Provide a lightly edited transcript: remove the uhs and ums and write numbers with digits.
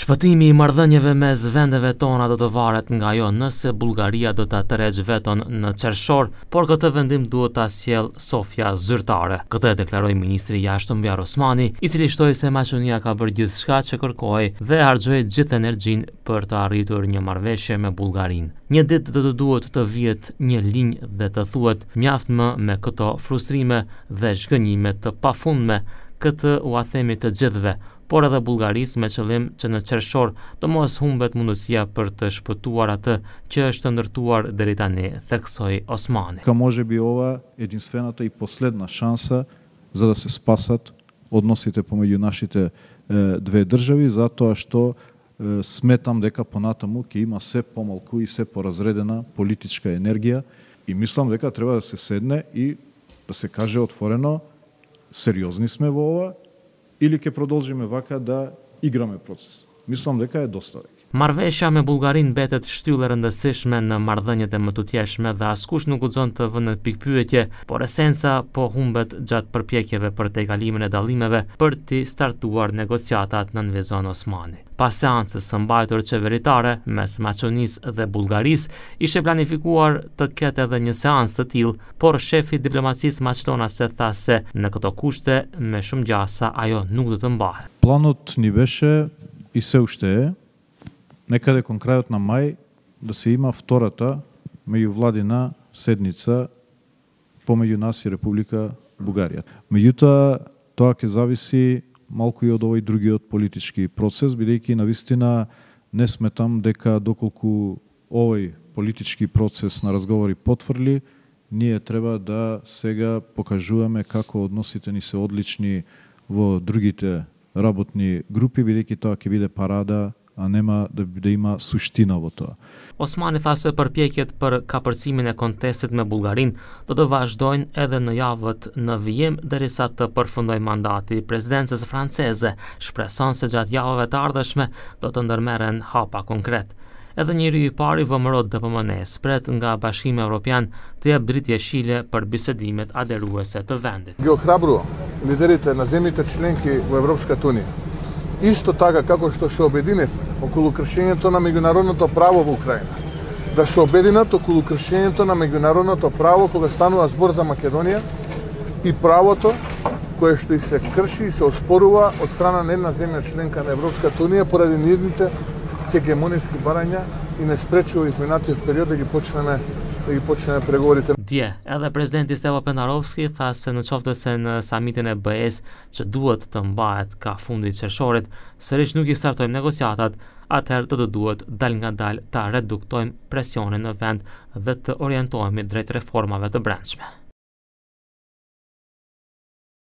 Shpëtimi i marrëdhënieve mes vendeve tona do të varet nga ajo nëse Bullgaria do ta tërheqë veton në qershor, por këtë vendim duhet ta sjellë Sofia zyrtare. Këtë deklaroi ministri i jashtëm Vjar Osmani, i cili shtoi se Maqedonia ka bërë gjithçka që kërkoi dhe harxhoi gjithë energjinë për të arritur një marrëveshje me Bullgarinë. Një ditë do të duhet të vihet një linjë dhe të thuhet mjaft më me këto frustrime dhe zhgënjime të pafundme. Këtë u a themi të gjithëve, por edhe Bullgarisë me qëllim që në qershor të mos humbet mundësia për të shpëtuar atë që është ndërtuar deri tani, theksoi Osmani. Може би ова единствената и последна шанса за да се спасат односите помеѓу нашите две држави, затоа што сметам дека понатаму ќе има се помалку и се поразредена политичка енергија и мислам дека треба да се седне и да се каже отворено сериозни сме во ова или ќе продолжиме вака да играме процес. Мислам дека е доста веќе. Marrëveshja me Bullgarinë mbetet shtyllë e rëndësishme në marrëdhëniet e mëtutjeshme dhe askush nuk guxon të vënë në pikpyetje, por esenca po humbet gjatë përpjekjeve për tejkalimin e dallimeve për të startuar negociatat, nënvizon Osmani. Pas seancës së mbajtur qeveritare mes Maqedonisë dhe Bullgarisë, ishte planifikuar të ketë edhe një seancë të tillë, por shefi i diplomacisë maqedonase tha se në këto kushte me shumë gjasa ajo nuk do të mbahet. Планот ни беше и се уште е некаде кон крајот на мај да се има втората меѓувладина седница помеѓу нас и Република Бугарија. Меѓутоа, тоа ќе зависи малку и од овој другиот политички процес, бидејќи навистина не сметам дека доколку овој политички процес на разговори потврли, ние треба да сега покажуваме како односите ни се одлични во другите работни групи, бидејќи тоа ќе биде парада, a нема да има суштина во тоа. Osmani tha se përpjekjet për kapërcimin e kontestit me Bullgarinë do të vazhdojnë edhe në javët në vijim derisa të përfundojë mandati i presidencës franceze. Shpreson se gjatë javëve të ardhshme do të ndërmerren hapa konkret. Edhe njeri i pari VMRO DPMNE pret nga Bashkimi Evropian të jap dritë jeshile për bisedimet aderuese të vendit. Ги охрабрува лидерите на земјите членки во Европската унија. Исто така како што се обединев околу кршењето на меѓународното право во Украина, да се обединат околу кршењето на меѓународното право кога станува збор за Македонија и правото кое што и се крши и се оспорува од страна на една земја членка на Европската унија поради нивните хегемониски барања и не спречува изминатиот период да ги почнеме pregovorite. Dje, edhe presidenti Stevo Pendarovski tha se në qoftë se në samitin e BE-s që duhet të mbahet ka fundi i qershorit, sërish nuk i startojmë negociatat, atëherë të duhet dal nga dal ta reduktojmë presionin në vend dhe të orientohemi drejt reformave të brendshme.